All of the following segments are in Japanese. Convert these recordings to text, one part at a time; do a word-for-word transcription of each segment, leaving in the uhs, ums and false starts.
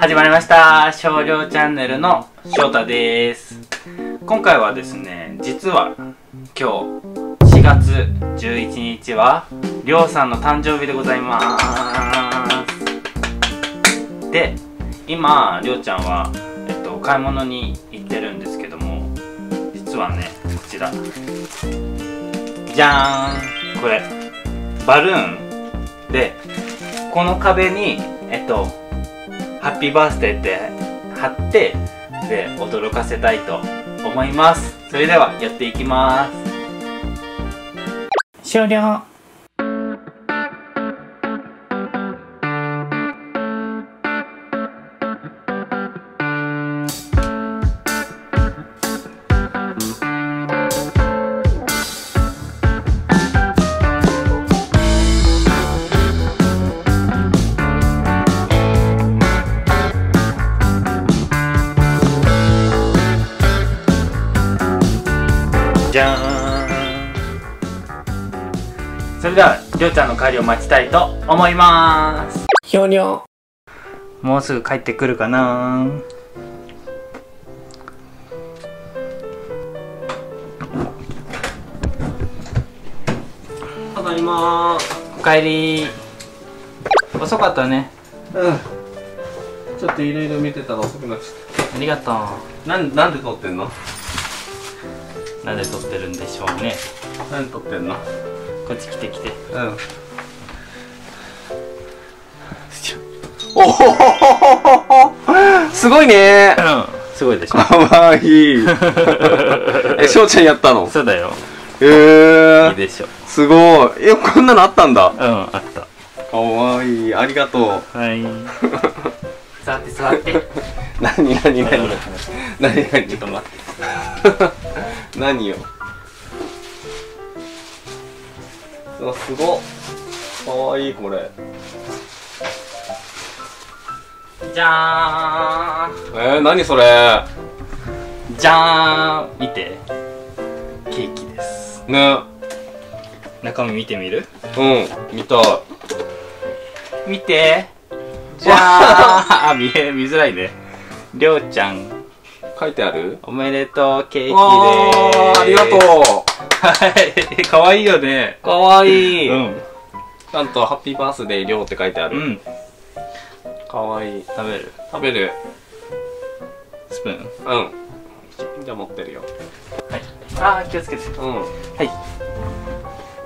始まりました。少量チャンネルの翔太です。今回はですね、実は今日しがつじゅういちにちはりょうさんの誕生日でございます。で、今りょうちゃんは、えっと、買い物に行ってるんですけども、実はね、こちらじゃーん、これバルーンで、この壁にえっとハッピーバースデーって貼ってで驚かせたいと思います。それではやっていきます。終了。じゃーん。それではりょうちゃんの帰りを待ちたいと思います。ひょにょ。もうすぐ帰ってくるかな。 ただいまー。 おかえり。遅かったね。 うん、ちょっといろいろ見てたら遅くなっちゃった。 ありがとう。 なんなんで撮ってんの？ なんで撮ってるんでしょうね。 なんで撮ってんの？ こっち来て来て。 うん。おおすごいねー。 うん、すごいでしょ。 かわいい。え、しょうちゃんやったの？ そうだよ。 えー、 いいでしょ。 すごい。え、こんなのあったんだ。 うん、あった。 かわいい。ありがとう。 はい。座って座って。 なになになになになに。 ちょっと待って。 何よ。うわ、すごっ。かわいいこれ。 じゃーん。 えー、何それ。 じゃーん。見て。ケーキです。 ね。 中身見てみる？ うん、見たい。 見て。じゃーん。あ、見え、見づらいね。りょうちゃん。 書いてある？ おめでとうケーキでーす。 ありがとう。 はい。かわいいよね。 かわいい。 うん。 ちゃんとハッピーバースデーりょうって書いてある。 うん。 かわいい。 食べる？ 食べる。 スプーン？ うん。じゃあ持ってるよ。 はい。あー、気をつけて。 うん。 はい。はい。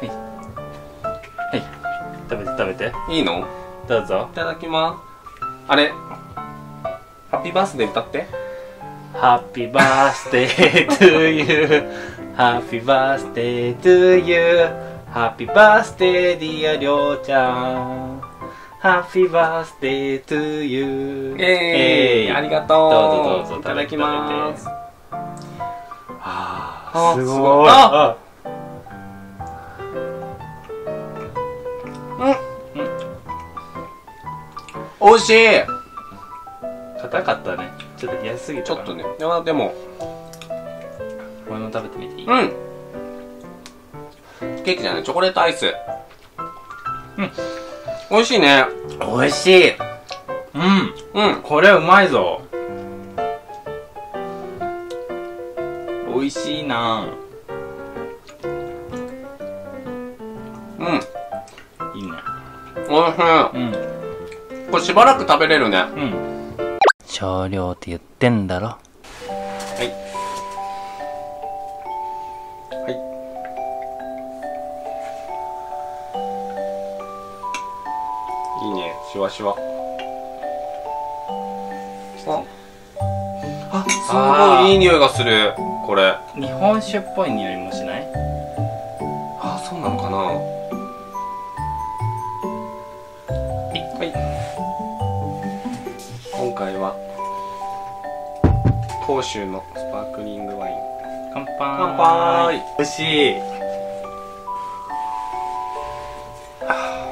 はい。食べて食べて。 いいの？ どうぞ。 いただきます。あれ、ハッピーバースデー歌って。 Happy birthday to you. Happy birthday to you. Happy birthday dear りょうちゃん。Happy birthday to you. えー、ありがとう。 どうぞどうぞ。 いただきます。 あー、 すごい。 あ、うん、おいしい。 硬かったね。ちょっと安すぎたかな。 ちょっとね。いや、でもこれも食べてみていい？ うん。ケーキじゃない、チョコレートアイス。 うん。 美味しいね。 美味しい。うん。 うん。 これうまいぞ。美味しいな。 うん。 いいね。 おいしい。 うん。 これしばらく食べれるね。 うん。少量って言ってんだろ。 はい。はい。いいね、シュワシュワ。あ、あ、すごいいい匂いがする。これ。 日本酒っぽい匂いもしない？ あ、そうなのかな。はい。今回は甲州のスパークリングワイン。 乾杯。 乾杯。 美味しい。あ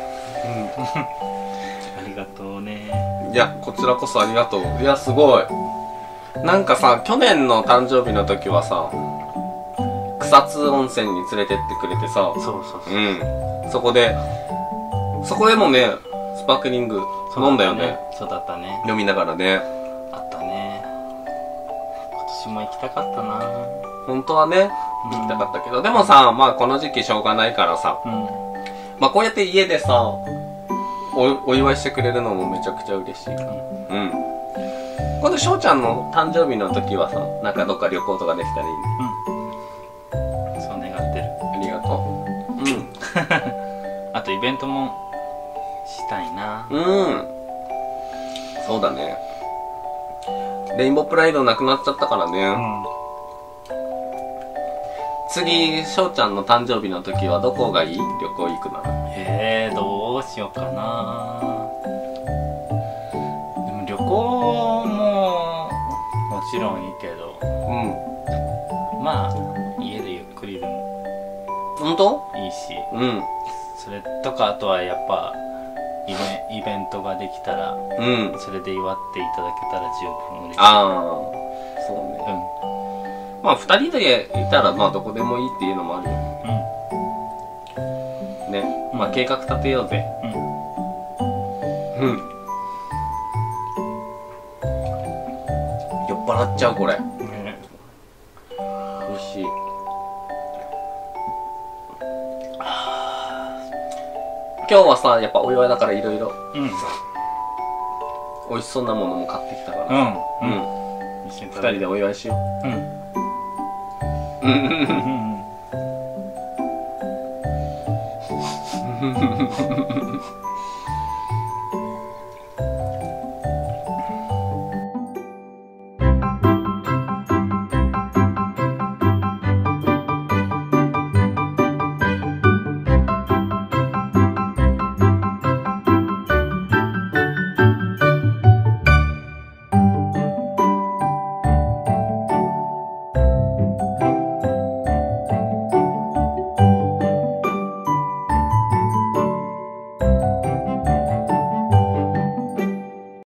りがとうね。 いや、こちらこそありがとう。いや、すごい。なんかさ、去年の誕生日の時はさ、草津温泉に連れてってくれてさ、 そうそうそう。 うん。そこで、そこでもね、スパークリング飲んだよね。 そうだったね。 飲みながらね。 あったね。今年も行きたかったな。 本当はね、行きたかったけど、でもさ、まあこの時期しょうがないからさ、 うん。 まあこうやって家でさ、お、お祝いしてくれるのもめちゃくちゃ嬉しい。うん。今度翔ちゃんの誕生日の時はさ、なんかどっか旅行とかできたらいいね。 うん。そう願ってる。 ありがとう。うん。 あとイベントもしたいな。 うん。そうだね。レインボープライドなくなっちゃったからね。 うん。 次、翔ちゃんの誕生日の時はどこがいい？旅行行くなら。 えー、どうしようかな。でも旅行ももちろんいいけど、 うん。 まあ家でゆっくりでもほんと？ いいし、 うん。 それとかあとはやっぱイベイベントができたら、 うん。 それで祝っていただけたら十分嬉しい。 ああ、そうね。まあ二人でいたらまあどこでもいいっていうのもあるよ。 うん。 ね。まあ計画立てようぜ。 うん。 うん。酔っ払っちゃうこれ。 ね、 美味しい。今日はさ、やっぱお祝いだからいろいろうん。 美味しそうなものも買ってきたから。 うん。 うん。 一緒に二人でお祝いしようん。 う。うんうんうん。 うん。